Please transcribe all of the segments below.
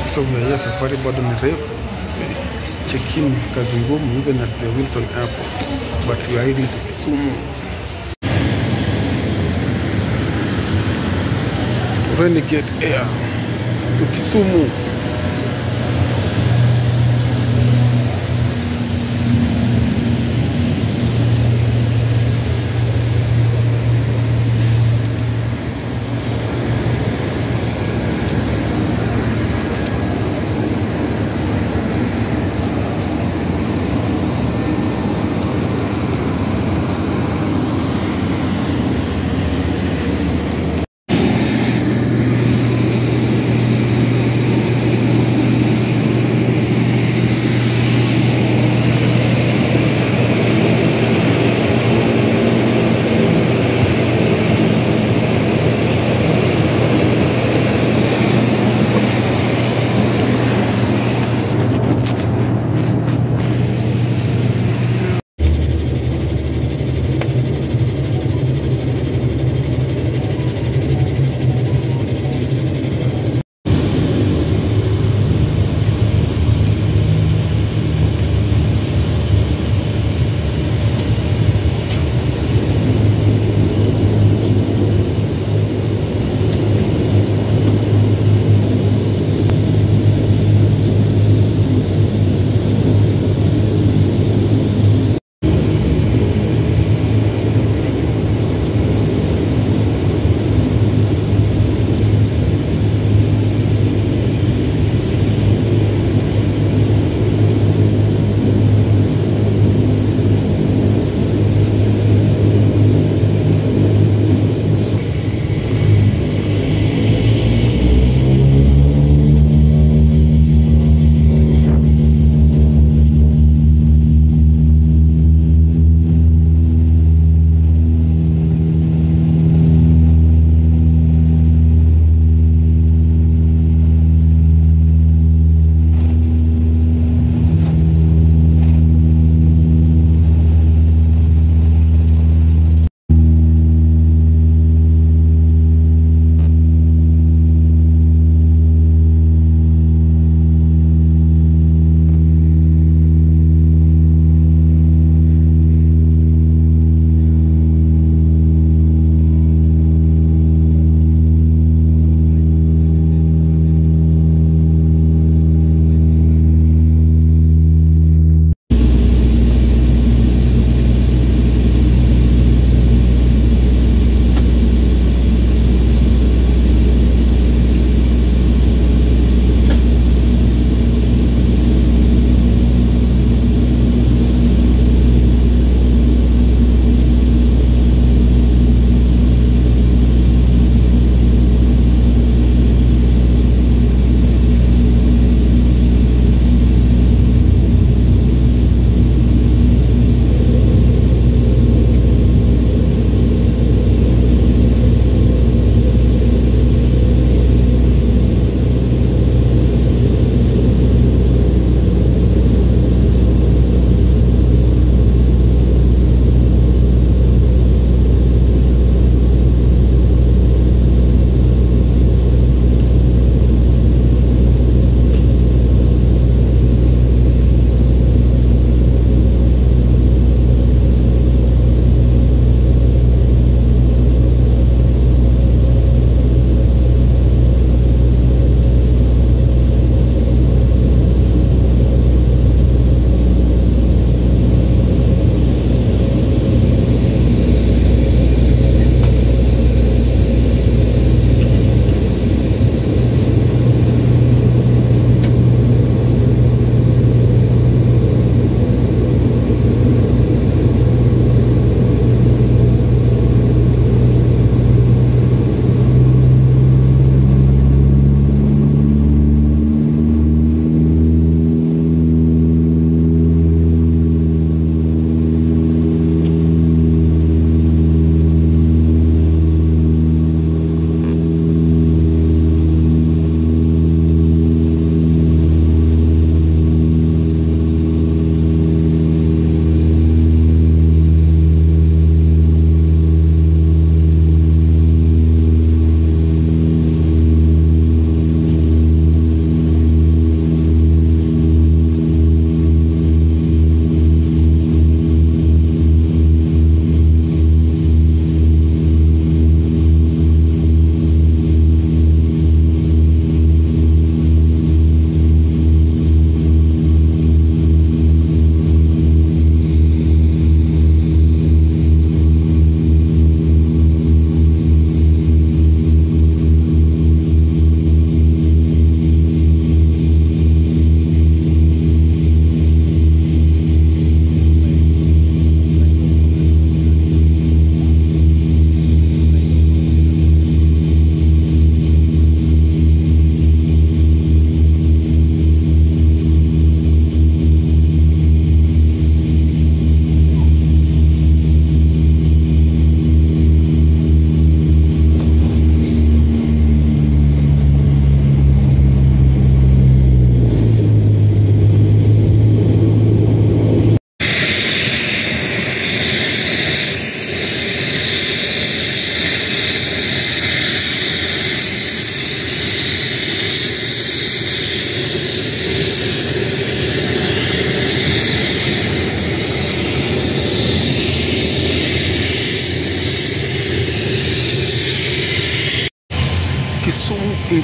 So we are here, safari bado ni refu. Check-in kazi ngumu even at the Wilson Airport, but we are heading to Kisumu. Renegade Air to Kisumu.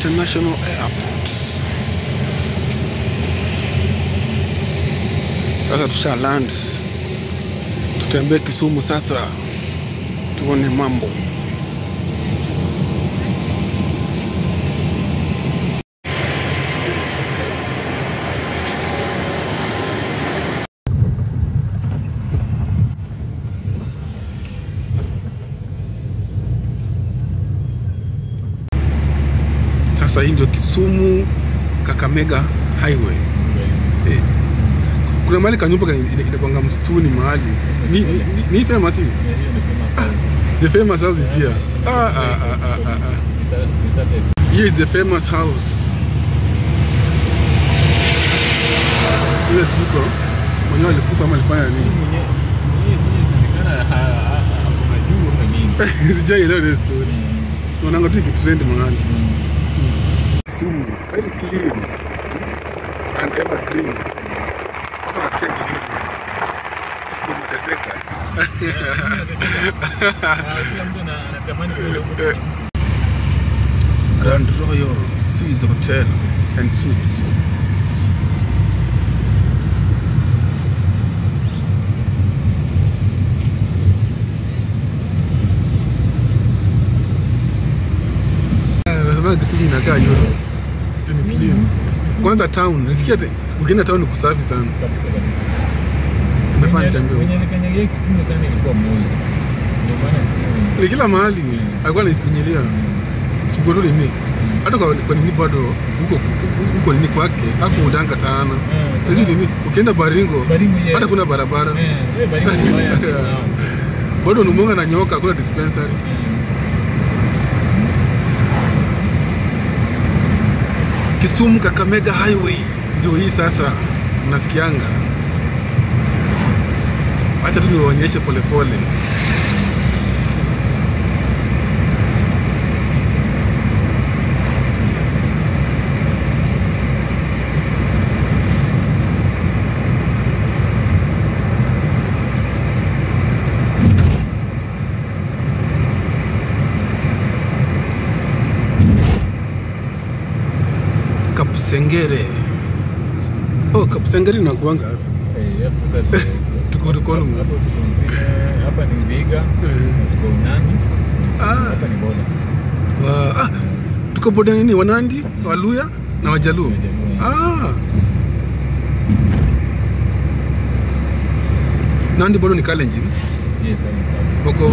International Airport. Sasa tusha land. Tutembee Kisumu sasa. Tuone mambo. Sasa hii ndio Kisumu Kakamega Highway. Kuna mahali kanyumba inakwanga msituni mahali. Ni famous hivi? The famous house is here. Here is the famous house. Ile siko mwenyewe alikufa ama alifanya nini? Sijaelewa ile story. Tunaanga tu trend mahali. Kisumu, very clean and evergreen. Hapa nasikia vizuri. Sisi tunateseka. Grand Royal Suites Hotel and Suites. Kisumu inakaa yote. Ni clean. Kwanza town, nisikia ukienda town kusafi sana. Kabisa. Umefanya tembeo. Mwenye nikanyagia Kisumu sana ilikuwa moja. Ndio maana Kisumu. Ni kila mahali alikuwa anafinyilia. Siku ndio ni. Hata kwa nini bado huko nini kwake? Hakudanga sana. Sasa nini? Ukienda Baringo, hata kuna barabara. Baringo ni mbaya. Bado unumonga na nyoka kuna dispensary. Kisumu Kakamega Highway ndio hii sasa unasikianga. Acha tu niwaonyeshe pole pole. Kapsengere. Kapsengere inakuanga hapa. Tuko hapa ni Viga, tuko Nandi. Hapa ni Boda. Tuko Boda nini? Wanandi, Waluya na Wajaluo. Nandi Boda ni Kalenjin. Yes, Boko.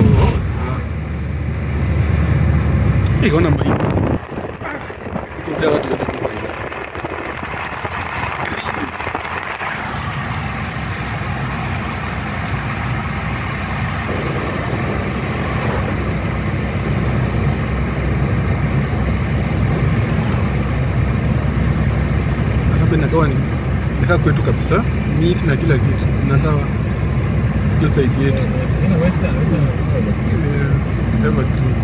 Ikaona mahindi. Kuta watu kazi kufanya. Nakawa ni nakaa kwetu kabisa, meat na kila kitu nakawa hiyo side yetu. Evergreen.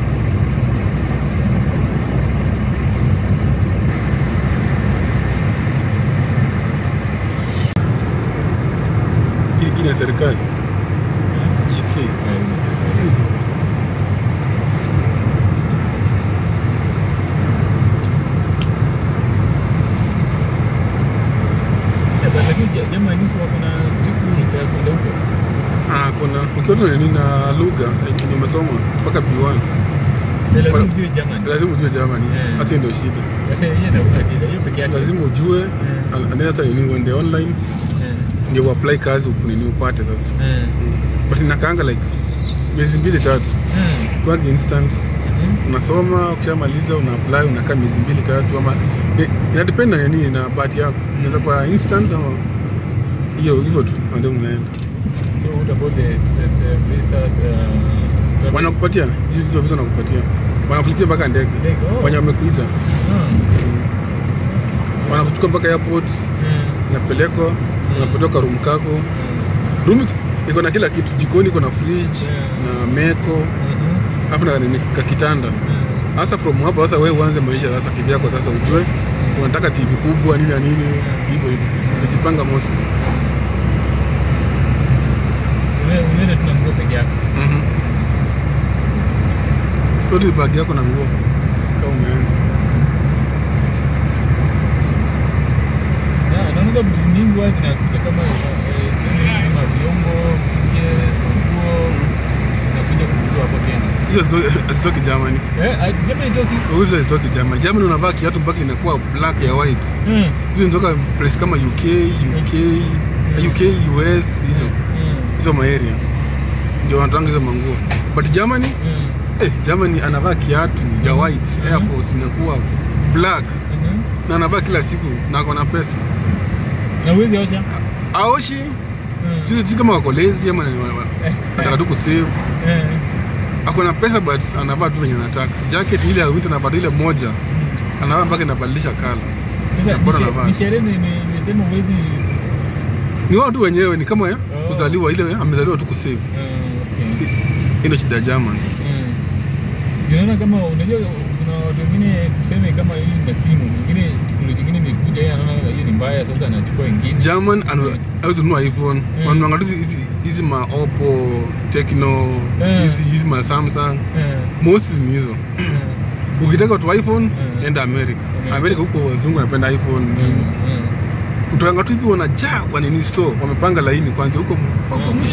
Ina serikali GK. Kuna ukiona nini na lugha nimesoma mpaka B1. Lazima ujue German. Hata ndio shida. Lazima ujue anaweza nini uende online. Ndio apply kazi upunini upate sasa. But inakaanga like miezi 2-3. Kwa instant. Unasoma ukishamaliza una apply unakaa miezi 2-3 ama ina depend na nini na bahati yako. Unaweza kwa instant au hiyo hivyo tu ndio mnaenda. So what about the visas? Wanakupatia hizo visa wanakupatia. Wanakulipia mpaka ndege. Wenye wamekuita. Wanakuchukua mpaka airport. Unapelekwa, unapotoka room kako. Room iko na kila kitu, jikoni iko na fridge na meko. Alafu na nini kitanda. Sasa from hapo sasa wewe uanze maisha sasa kivyako sasa ujue unataka TV kubwa nini na nini hivyo hivyo. Unajipanga mostly. Unaenda tuna nguo peke yako. Yote bag yako na nguo kama umeenda. unajua vitu mingi wazi zinakuja kama kama vyombo, nguo zinakuja kuuzwa hapo Kenya. Hizo hazitoki Germany. Germany toki. Hizo hazitoki Germany. Germany unavaa kiatu mpaka inakuwa black ya white. Hizo zinatoka place kama UK, US hizo. Hizo area. Ndio wanatanga hizo manguo. But Germany Germany anavaa kiatu ya white, Air Force inakuwa black. Na anavaa kila siku na ako na pesa. Na uwezi osha? Aoshi. Sisi kama wako lazy ama anataka tu kusave. Ako na pesa but anavaa tu venye anataka. Jacket ile ya winter anavaa ile moja. Anavaa mpaka inabadilisha color. Sasa ni sherehe nimesema uwezi. Ni wao tu wenyewe ni kama kuzaliwa ile amezaliwa tu kusave. Ino shida Germans. Unaona kama unajua kuna watu wengine kuseme kama hii na simu, nyingine teknolojia nyingine imekuja yeye anaona hiyo ni mbaya sasa anachukua nyingine. German anunua iPhone, wanaangalia hizi ma Oppo, Tecno, hizi ma Samsung. Most ni hizo. Ukitaka tu iPhone enda America. America huko wazungu wanapenda iPhone nini. Utaangalia tu hivi wanajaa kwa nini store, wamepanga laini kwanza huko mwisho.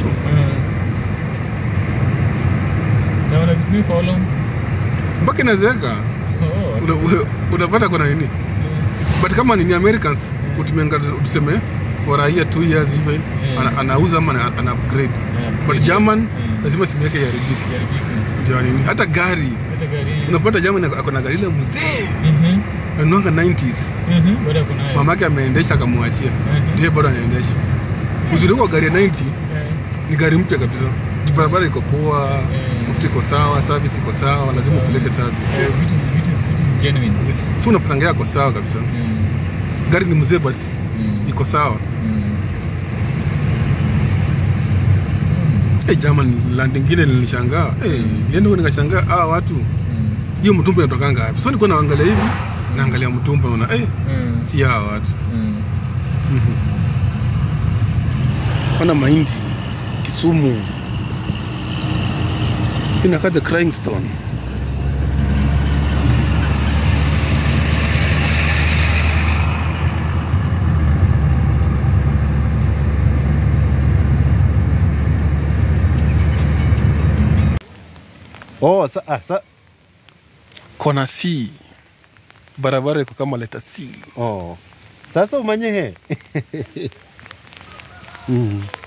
Na wanazitumia for long. Mpaka inazeeka. Utapata kuna nini? But kama ni Americans, utumenga tuseme for a year 2 years hivi anauza ama ana upgrade. But German lazima simu yake iharibike. Ndio nini? Hata gari. Unapata German ako na gari ile mzee. Anaanga 90s. Bado kuna nayo. Mamake ameendesha akamwachia. Ndiye bado anaendesha. Uzuri wa gari ya 90 ni gari mpya kabisa. Barabara iko poa, mafuta iko sawa, service iko sawa, lazima upeleke service. Vitu genuine. Sio unapanga yako sawa kabisa. Gari ni mzee but iko sawa. German land nyingine nilishangaa. Nilienda nikashangaa watu. Hiyo mtumbo inatoka ngapi? So nilikuwa naangalia hivi, naangalia mtumbo naona si hawa watu. Pana mahindi Kisumu. Inakaa the crying stone. Kona C. Barabara iko kama leta C. Sasa umanye he.